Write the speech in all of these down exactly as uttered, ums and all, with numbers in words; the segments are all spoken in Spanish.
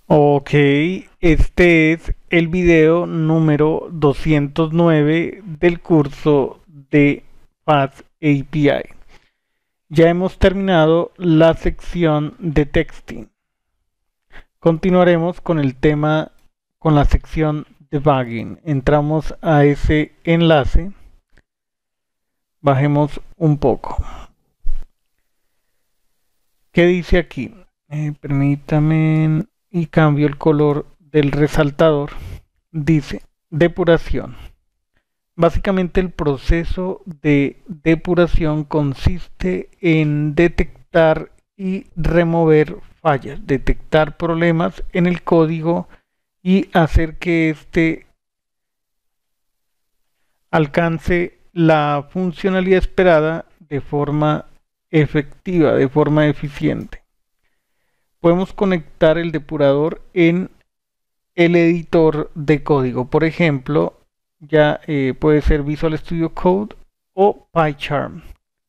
Ok, este es el video número doscientos nueve del curso de Fast A P I. Ya hemos terminado la sección de texting. Continuaremos con el tema, con la sección debugging. Entramos a ese enlace. Bajemos un poco. ¿Qué dice aquí? Eh, permítame y cambio el color del resaltador. Dice depuración. Básicamente el proceso de depuración consiste en detectar y remover fallas, detectar problemas en el código y hacer que éste alcance la funcionalidad esperada de forma efectiva, de forma eficiente. Podemos conectar el depurador en el editor de código. Por ejemplo, ya eh, puede ser Visual Studio Code o PyCharm.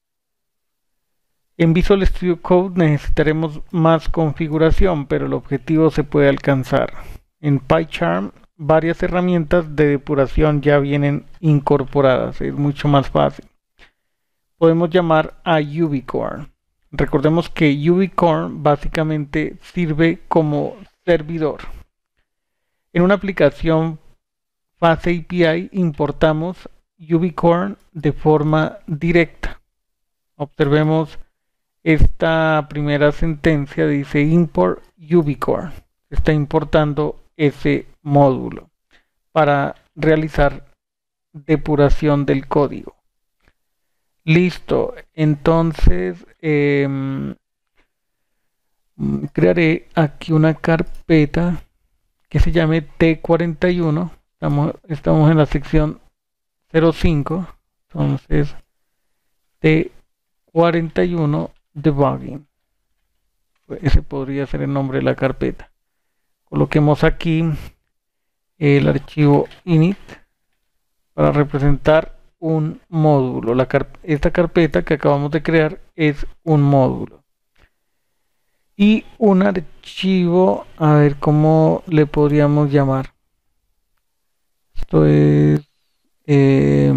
En Visual Studio Code necesitaremos más configuración, pero el objetivo se puede alcanzar. En PyCharm, varias herramientas de depuración ya vienen incorporadas, es mucho más fácil. Podemos llamar a Ubicorn. Recordemos que Ubicorn básicamente sirve como servidor. En una aplicación Fast A P I importamos Ubicorn de forma directa. Observemos esta primera sentencia, dice import Ubicorn. Está importando ese módulo para realizar depuración del código. Listo, entonces eh, crearé aquí una carpeta que se llame T cuarenta y uno. Estamos, estamos en la sección cero cinco. Entonces T cuarenta y uno debugging. Ese podría ser el nombre de la carpeta. Coloquemos aquí el archivo init para representar un módulo. La car esta carpeta que acabamos de crear es un módulo. Y un archivo, a ver cómo le podríamos llamar. Esto es eh,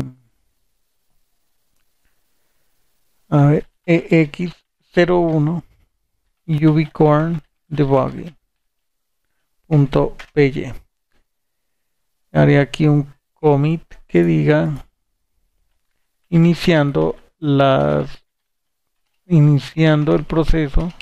a ver, E X cero uno ubicorn debugging punto p y. Haré aquí un commit que diga iniciando las iniciando el proceso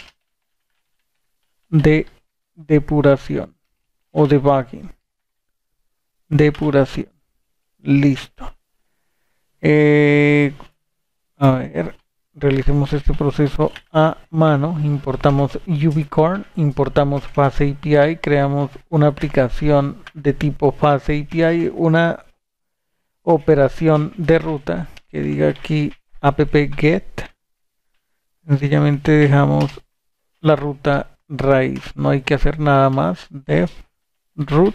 de depuración o debugging. Depuración. Listo. Eh, a ver, realicemos este proceso a mano. Importamos Ubicorn, importamos Fast A P I, creamos una aplicación de tipo Fast A P I, una operación de ruta que diga aquí app-get. Sencillamente dejamos la ruta raíz, no hay que hacer nada más. Def root.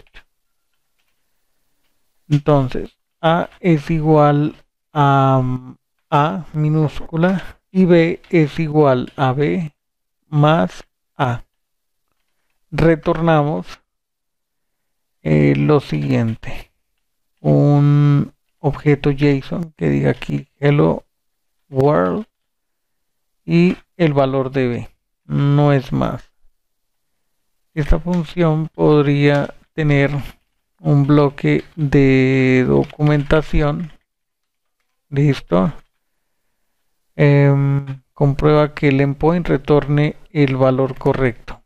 Entonces a es igual a a minúscula y b es igual a b más a. Retornamos eh, lo siguiente: un objeto JSON que diga aquí hello world y el valor de b, no es más. Esta función podría tener un bloque de documentación. Listo. Eh, comprueba que el endpoint retorne el valor correcto.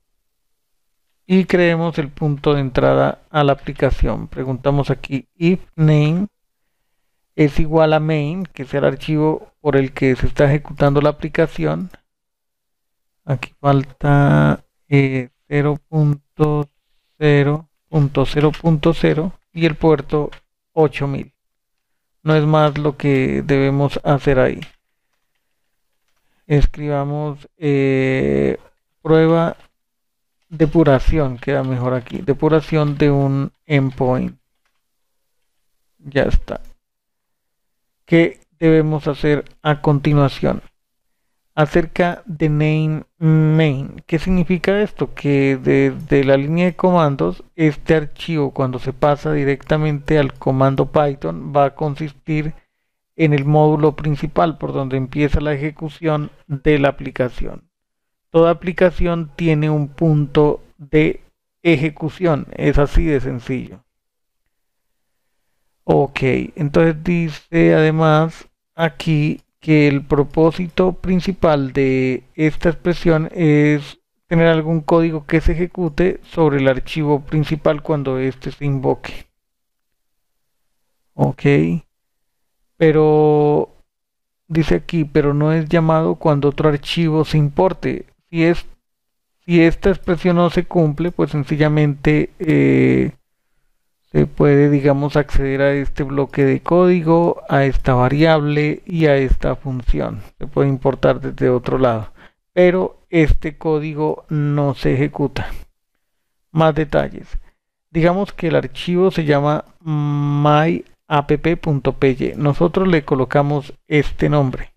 Y creemos el punto de entrada a la aplicación. Preguntamos aquí if name es igual a main, que es el archivo por el que se está ejecutando la aplicación. Aquí falta eh, cero punto cero punto cero punto cero y el puerto ocho mil. No es más lo que debemos hacer ahí. Escribamos eh, prueba depuración, queda mejor aquí. Depuración de un endpoint. Ya está. ¿Qué debemos hacer a continuación? acerca de name main. ¿Qué significa esto? Que desde la línea de comandos, este archivo, cuando se pasa directamente al comando Python, va a consistir en el módulo principal por donde empieza la ejecución de la aplicación. Toda aplicación tiene un punto de ejecución, es así de sencillo. Ok, entonces dice además aquí que el propósito principal de esta expresión es tener algún código que se ejecute sobre el archivo principal cuando éste se invoque. Ok, pero dice aquí, pero no es llamado cuando otro archivo se importe. Si es, si esta expresión no se cumple, pues sencillamente eh, se puede, digamos, acceder a este bloque de código, a esta variable y a esta función. Se puede importar desde otro lado, pero este código no se ejecuta. Más detalles. Digamos que el archivo se llama myapp.py. Nosotros le colocamos este nombre.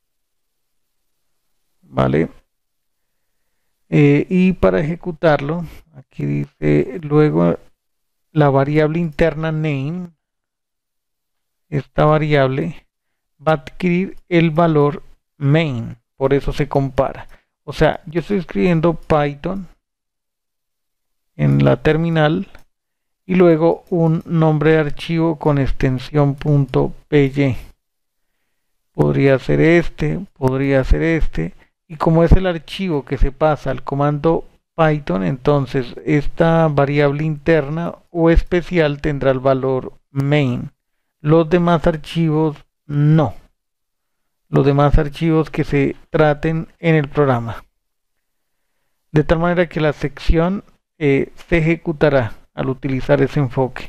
¿Vale? Eh, y para ejecutarlo, aquí dice luego la variable interna name, esta variable va a adquirir el valor main, por eso se compara. O sea, yo estoy escribiendo Python en la terminal y luego un nombre de archivo con extensión .py. Podría ser este, podría ser este, y como es el archivo que se pasa al comando Python, entonces esta variable interna o especial tendrá el valor main. Los demás archivos no. Los demás archivos que se traten en el programa. De tal manera que la sección eh, se ejecutará al utilizar ese enfoque.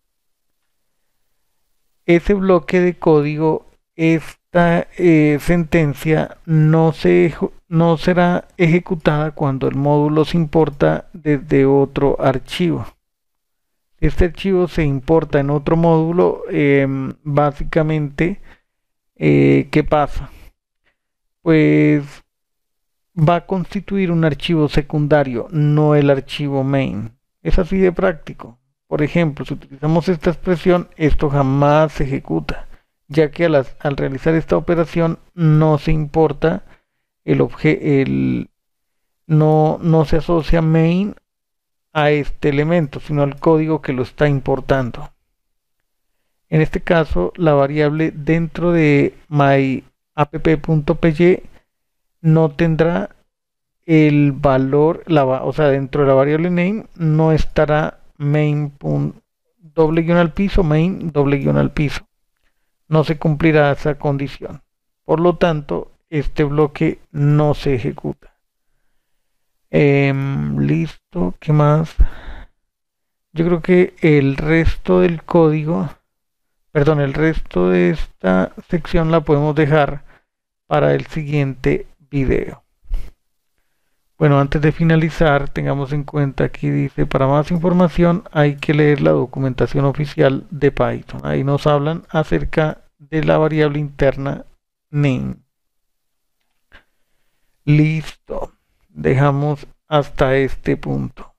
Ese bloque de código, esta eh, sentencia no, se, no será ejecutada cuando el módulo se importa desde otro archivo. Si este archivo se importa en otro módulo, eh, básicamente, eh, ¿qué pasa? Pues va a constituir un archivo secundario, no el archivo main. Es así de práctico. Por ejemplo, si utilizamos esta expresión, esto jamás se ejecuta, ya que al, al realizar esta operación no se importa el objeto, el, no, no se asocia main a este elemento, sino al código que lo está importando. En este caso, la variable dentro de myapp.py no tendrá el valor, la, o sea, dentro de la variable name no estará main doble guión al piso, main doble guión al piso. No se cumplirá esa condición. Por lo tanto, este bloque no se ejecuta. Eh, listo, ¿qué más? Yo creo que el resto del código, perdón, el resto de esta sección la podemos dejar para el siguiente video. Bueno, antes de finalizar, tengamos en cuenta aquí dice, para más información hay que leer la documentación oficial de Python. Ahí nos hablan acerca de la variable interna name. Listo. Dejamos hasta este punto.